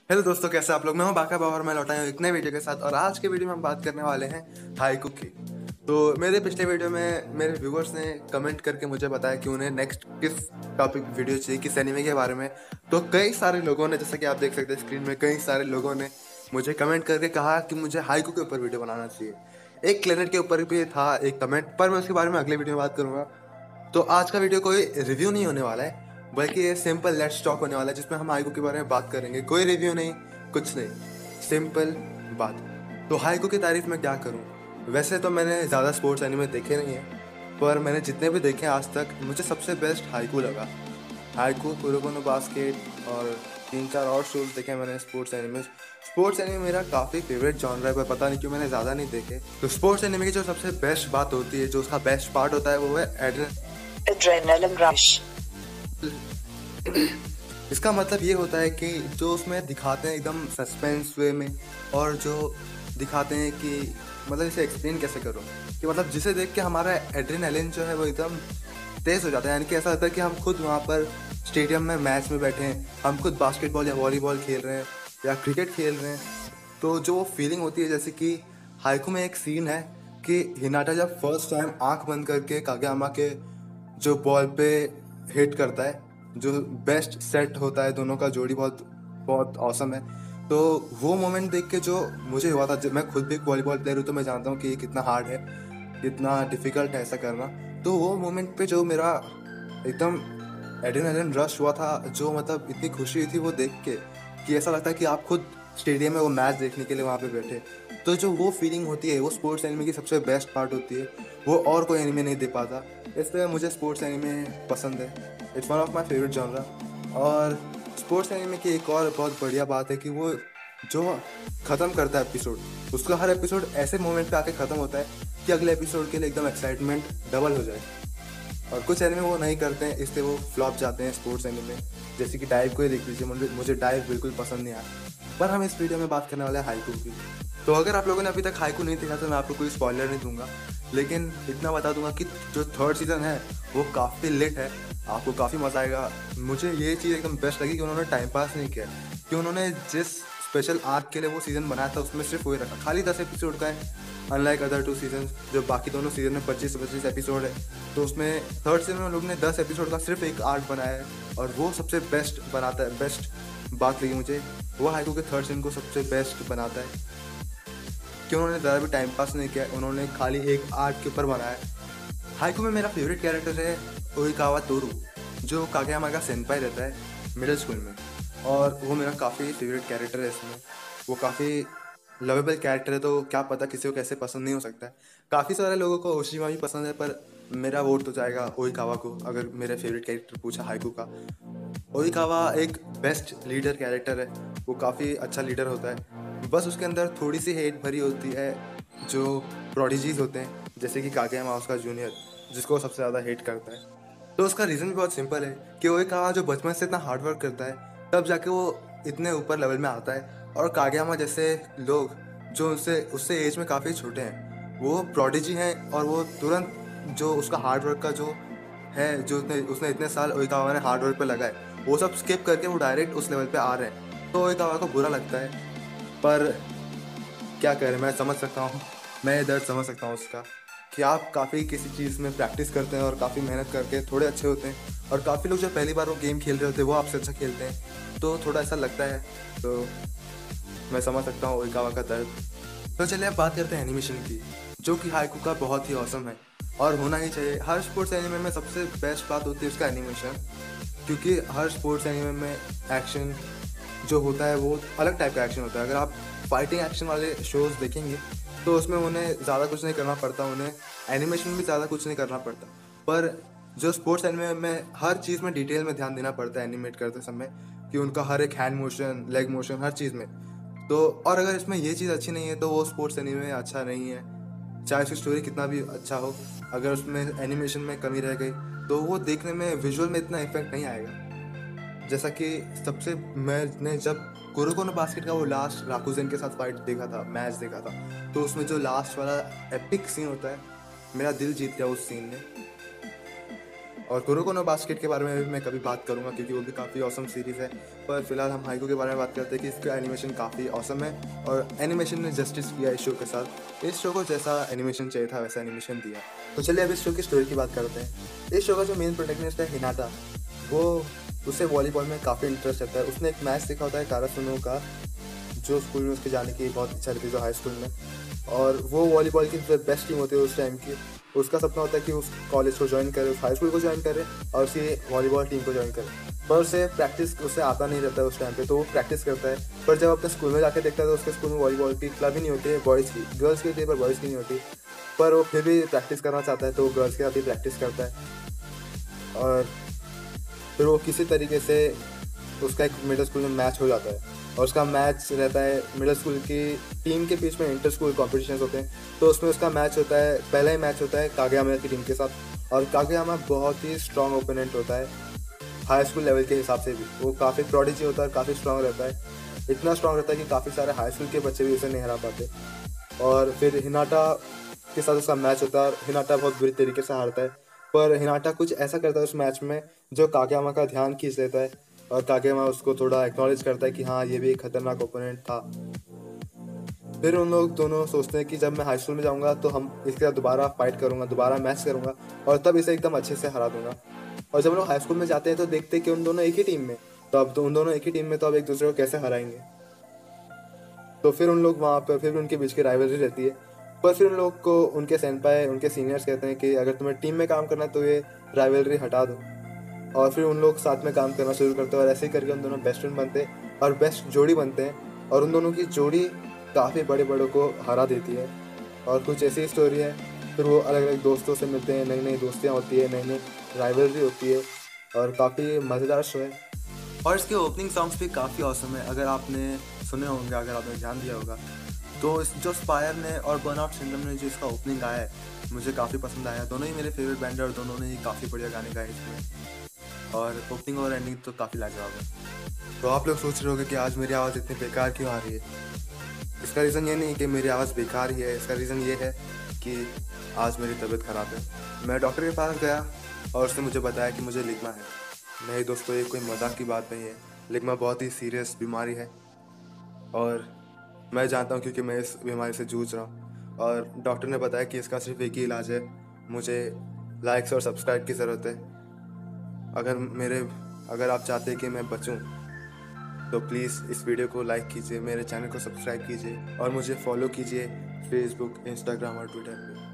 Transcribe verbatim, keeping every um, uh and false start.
Hello दोस्तों, कैसे आप लोग। मैं हूं बाका बाबा और मैं लौटा हूं एक नए वीडियो के साथ। और आज के वीडियो में हम बात करने वाले हैं हाइकू की। तो मेरे पिछले वीडियो में मेरे व्यूअर्स ने कमेंट करके मुझे बताया कि उन्हें नेक्स्ट किस टॉपिक की वीडियो चाहिए, किस एनिमे के बारे में। तो कई सारे लोगों ने, जैसा कि आप देख सकते हैं स्क्रीन में, कई सारे लोगों ने मुझे कमेंट करके कहा कि मुझे हाइकू के ऊपर वीडियो बनाना चाहिए। एक क्लेनेट के ऊपर भी था एक कमेंट, पर मैं उसके बारे में अगले वीडियो में बात करूंगा। तो आज का वीडियो कोई रिव्यू नहीं होने वाला है, बल्कि ये सिंपल लेट्स टॉक होने वाला है, जिसमें हम हाइकू के बारे में बात करेंगे। कोई रिव्यू नहीं, कुछ नहीं, सिंपल बात। तो हाइकू की तारीफ मैं क्या करूं। वैसे तो मैंने ज़्यादा स्पोर्ट्स एनिमे देखे नहीं हैं, पर मैंने जितने भी देखे आज तक मुझे सबसे बेस्ट हाइकू लगा। हाइकू, कुरोको नो बास्केट और तीन चार और शोज देखे मैंने स्पोर्ट्स एनिमे। स्पोर्ट्स एनिमे मेरा काफ़ी फेवरेट जॉनर है, पर पता नहीं क्यों मैंने ज़्यादा नहीं देखे। तो स्पोर्ट्स एनिमे की जो सबसे बेस्ट बात होती है, जो उसका बेस्ट पार्ट होता है, वो है एड्रेनलिन रश। इसका मतलब ये होता है कि जो उसमें दिखाते हैं एकदम सस्पेंस वे में, और जो दिखाते हैं कि मतलब इसे एक्सप्लेन कैसे करूँ, कि मतलब जिसे देख के हमारा एड्रेनलिन जो है वो एकदम तेज़ हो जाता है। यानी कि ऐसा होता है कि हम खुद वहाँ पर स्टेडियम में मैच में बैठे हैं, हम खुद बास्केटबॉल या वॉलीबॉल खेल रहे हैं या क्रिकेट खेल रहे हैं। तो जो वो फीलिंग होती है, जैसे कि हाइकू में एक सीन है कि हिनाटा जब फर्स्ट टाइम आंख बंद करके कागेयामा के जो बॉल पे हिट करता है, जो बेस्ट सेट होता है, दोनों का जोड़ी बहुत बहुत औसम है। तो वो मोमेंट देख के जो मुझे हुआ था, जब मैं खुद भी एक वॉलीबॉल प्लेयर हूँ, तो मैं जानता हूँ कि ये कितना हार्ड है, कितना डिफ़िकल्ट है ऐसा करना। तो वो मोमेंट पे जो मेरा एकदम एड्रेनलिन रश हुआ था, जो मतलब इतनी खुशी हुई थी वो देख के, कि ऐसा लगता है कि आप खुद स्टेडियम में वो मैच देखने के लिए वहाँ पे बैठे। तो जो वो फीलिंग होती है, वो स्पोर्ट्स एनिमे की सबसे बेस्ट पार्ट होती है। वो और कोई एनिमे नहीं दे पाता, इसलिए मुझे स्पोर्ट्स एनिमे पसंद है। It's one of my favourite genre. और स्पोर्ट्स एनिमे की एक और बहुत बढ़िया बात है कि वो जो ख़त्म करता है एपिसोड, उसका हर एपिसोड ऐसे मोमेंट पे आके ख़त्म होता है कि अगले एपिसोड के लिए एकदम एक्साइटमेंट डबल हो जाए। और कुछ एनिमे वो नहीं करते हैं, इसलिए वो फ्लॉप जाते हैं स्पोर्ट्स एनिमे। जैसे कि डाइव को ही देख लीजिए, मुझे मुझे डाइव बिल्कुल पसंद नहीं आया। पर हम इस वीडियो में बात करने वाले हैं हाइकू की। तो अगर आप लोगों ने अभी तक हाइकू नहीं देखा तो मैं आपको कोई स्पॉइलर नहीं दूंगा, लेकिन इतना बता दूंगा कि जो थर्ड सीज़न है वो काफ़ी लेट है, आपको काफ़ी मज़ा आएगा। मुझे ये चीज़ एकदम बेस्ट लगी कि उन्होंने टाइम पास नहीं किया, कि उन्होंने जिस स्पेशल आर्क के लिए वो सीज़न बनाया था उसमें सिर्फ वही रखा, खाली दस एपिसोड का है। अनलाइक अदर टू सीजन, जो बाकी दोनों सीजन में पच्चीस पच्चीस एपिसोड है, तो उसमें थर्ड सीजन में लोग ने दस एपिसोड का सिर्फ एक आर्क बनाया है, और वो सबसे बेस्ट बनाता है। बेस्ट बात लगी मुझे, वो हाइकू के थर्ड सीजन को सबसे बेस्ट बनाता है कि उन्होंने ज़्यादा भी टाइम पास नहीं किया, उन्होंने खाली एक आर्क के ऊपर बनाया है। हाइकू में मेरा फेवरेट कैरेक्टर है ओइकावा तोरू, जो कागेयामा का सेंपाई रहता है मिडिल स्कूल में, और वो मेरा काफ़ी फेवरेट कैरेक्टर है इसमें। वो काफ़ी लवेबल कैरेक्टर है, तो क्या पता किसी को कैसे पसंद नहीं हो सकता है। काफ़ी सारे लोगों को ओशिमा भी पसंद है, पर मेरा वोट तो जाएगा ओइकावा को, अगर मेरे फेवरेट कैरेक्टर पूछा हाइकू का। ओइकावा एक बेस्ट लीडर कैरेक्टर है, वो काफ़ी अच्छा लीडर होता है, बस उसके अंदर थोड़ी सी हेट भरी होती है जो प्रोडिजीज होते हैं, जैसे कि कागेयामा उसका जूनियर, जिसको वो सबसे ज़्यादा हेट करता है। तो उसका रीज़न भी बहुत सिंपल है कि ओइकावा जो बचपन से इतना हार्डवर्क करता है, तब जाके वो इतने ऊपर लेवल में आता है। और कागेयामा जैसे लोग जो उससे उससे एज में काफ़ी छोटे हैं, वो प्रोडिजी हैं, और वो तुरंत जो उसका हार्डवर्क का जो है, जो उसने उसने इतने साल ओइकावा ने हार्डवर्क पे लगाए, वो सब स्किप करके वो डायरेक्ट उस लेवल पे आ रहे हैं। तो ओइकावा को बुरा लगता है, पर क्या करें, मैं समझ सकता हूँ, मैं ये दर्द समझ सकता हूँ उसका, कि आप काफ़ी किसी चीज़ में प्रैक्टिस करते हैं और काफ़ी मेहनत करके थोड़े अच्छे होते हैं, और काफ़ी लोग जो पहली बार वो गेम खेल रहे होते हैं वो आपसे अच्छा खेलते हैं, तो थोड़ा ऐसा लगता है। तो मैं समझ सकता हूँ ओइकावा का दर्द। तो चलिए अब बात करते हैं एनिमेशन की, जो कि हाइकू का बहुत ही औसम है और होना ही चाहिए। हर स्पोर्ट्स एनिमे में सबसे बेस्ट बात होती है उसका एनिमेशन, क्योंकि हर स्पोर्ट्स एनिमे में एक्शन जो होता है वो अलग टाइप का एक्शन होता है। अगर आप फाइटिंग एक्शन वाले शोज देखेंगे तो उसमें उन्हें ज़्यादा कुछ नहीं करना पड़ता, उन्हें एनिमेशन में भी ज़्यादा कुछ नहीं करना पड़ता। पर जो स्पोर्ट्स एनिमे में हर चीज़ में डिटेल में ध्यान देना पड़ता है एनिमेट करते समय, कि उनका हर एक हैंड मोशन, लेग मोशन, हर चीज़ में। तो और अगर इसमें ये चीज़ अच्छी नहीं है तो वो स्पोर्ट्स एनिमे अच्छा नहीं है, चाहे उसकी स्टोरी कितना भी अच्छा हो। अगर उसमें एनिमेशन में कमी रह गई तो वो देखने में, विजुअल में इतना इफेक्ट नहीं आएगा। जैसा कि सबसे मैंने जब कुरोको नो बास्केट का वो लास्ट राकुजेन के साथ फाइट देखा था, मैच देखा था, तो उसमें जो लास्ट वाला एपिक सीन होता है, मेरा दिल जीत गया उस सीन ने। और कुरोको नो बास्केट के बारे में भी मैं कभी बात करूँगा क्योंकि वो भी काफ़ी ऑसम सीरीज़ है। पर फिलहाल हम हाइकू के बारे में बात करते हैं कि इसका एनिमेशन काफ़ी ऑसम है और एनिमेशन ने जस्टिस किया इस शो के साथ। इस शो को जैसा एनिमेशन चाहिए था वैसा एनिमेशन दिया। तो चलिए अब इस शो की स्टोरी की बात करते हैं। इस शो का जो मेन प्रोटैगनिस्ट है हिनाटा, वो उसे वॉलीबॉल में काफ़ी इंटरेस्ट रहता है। उसने एक मैच देखा होता है कारासुनो का, जो स्कूल में उसके जाने की बहुत इच्छा रहती है, जो हाई स्कूल में, और वो वॉलीबॉल की जो बेस्ट टीम होती है उस टाइम की। उसका सपना होता है कि उस कॉलेज को ज्वाइन करे, उस हाई स्कूल को ज्वाइन करे और उसी वॉलीबॉल टीम को ज्वाइन करे। पर उसे प्रैक्टिस उसे आता नहीं रहता है उस टाइम पे, तो वो प्रैक्टिस करता है। पर जब अपने स्कूल में जाके देखता है तो उसके स्कूल में वॉलीबॉल की क्लब ही नहीं होती है, बॉयज़ की, गर्ल्स की होती है पर बॉयज़ की नहीं होती। पर वो फिर भी प्रैक्टिस करना चाहता है तो वो गर्ल्स के साथ ही प्रैक्टिस करता है। और फिर वो किसी तरीके से उसका एक मिडिल स्कूल में मैच हो जाता है और उसका मैच रहता है मिडिल स्कूल की टीम के बीच में। इंटर स्कूल कॉम्पिटिशन्स होते हैं तो उसमें उसका मैच होता है, पहला ही मैच होता है कागेयामा की टीम के साथ। और कागेयामा बहुत ही स्ट्रॉन्ग ओपोनेंट होता है हाई स्कूल लेवल के हिसाब से भी। वो काफ़ी प्रोडिजी होता है, काफ़ी स्ट्रॉन्ग रहता है, इतना स्ट्रॉन्ग रहता है कि काफ़ी सारे हाई स्कूल के बच्चे भी उसे नहीं हरा पाते। और फिर हिनाटा के साथ उसका मैच होता है और हिनाटा बहुत बुरी तरीके से हारता है। पर हिनाटा कुछ ऐसा करता है उस मैच में जो कागेयामा का ध्यान खींच लेता है और कागेयामा उसको थोड़ा एक्नॉलेज करता है कि हाँ ये भी एक खतरनाक ओपोनेंट था। फिर उन लोग दोनों सोचते हैं कि जब मैं हाई स्कूल में जाऊंगा तो हम इसके साथ दोबारा फाइट करूंगा, दोबारा मैच करूंगा और तब इसे एकदम अच्छे से हरा दूंगा। और जब लोग हाई स्कूल में जाते हैं तो देखते हैं कि उन दोनों एक ही टीम में, तो अब तो उन दोनों एक ही टीम में, तो अब एक दूसरे को कैसे हराएंगे। तो फिर उन लोग वहाँ पर फिर उनके बीच की राइवलरी रहती है। पर फिर उन लोग को उनके सेनपाई, उनके सीनियर्स कहते हैं कि अगर तुम्हें टीम में काम करना है तो ये राइवलरी हटा दो। और फिर उन लोग साथ में काम करना शुरू करते हैं और ऐसे ही करके उन दोनों बेस्ट फ्रेंड बनते हैं और बेस्ट जोड़ी बनते हैं। और उन दोनों की जोड़ी काफ़ी बड़े बड़ों को हरा देती है। और कुछ ऐसी ही स्टोरी है। फिर वो अलग अलग दोस्तों से मिलते हैं, नई नई दोस्तियाँ होती है, नई नई राइवलरी होती है और काफ़ी मज़ेदार शो है। और इसके ओपनिंग सॉन्ग्स भी काफ़ी औसम है, अगर आपने सुने होंगे, अगर आपने ध्यान दिया होगा तो इस जो स्पायर ने और बर्नआउट सिंड्रोम ने जो इसका ओपनिंग गाया है मुझे काफ़ी पसंद आया। दोनों ही मेरे फेवरेट बैंड है और दोनों ने ही काफ़ी बढ़िया गाने गाए इसमें, और ओपनिंग और एंडिंग तो काफ़ी लाजवाब है। तो आप लोग सोच रहे होंगे कि आज मेरी आवाज़ इतनी बेकार क्यों आ रही है। इसका रीज़न ये नहीं कि मेरी आवाज़ बेकार ही है, इसका रीज़न ये है कि आज मेरी तबीयत ख़राब है। मैं डॉक्टर के पास गया और उसने मुझे बताया कि मुझे लिग्मा है। नहीं दोस्तों, ये कोई मजाक की बात नहीं है, लिग्मा बहुत ही सीरियस बीमारी है और मैं जानता हूँ क्योंकि मैं इस बीमारी से जूझ रहा हूँ। और डॉक्टर ने बताया कि इसका सिर्फ एक ही इलाज है, मुझे लाइक्स और सब्सक्राइब की ज़रूरत है। अगर मेरे अगर आप चाहते हैं कि मैं बचूं तो प्लीज़ इस वीडियो को लाइक कीजिए, मेरे चैनल को सब्सक्राइब कीजिए और मुझे फॉलो कीजिए फेसबुक, इंस्टाग्राम और ट्विटर पे।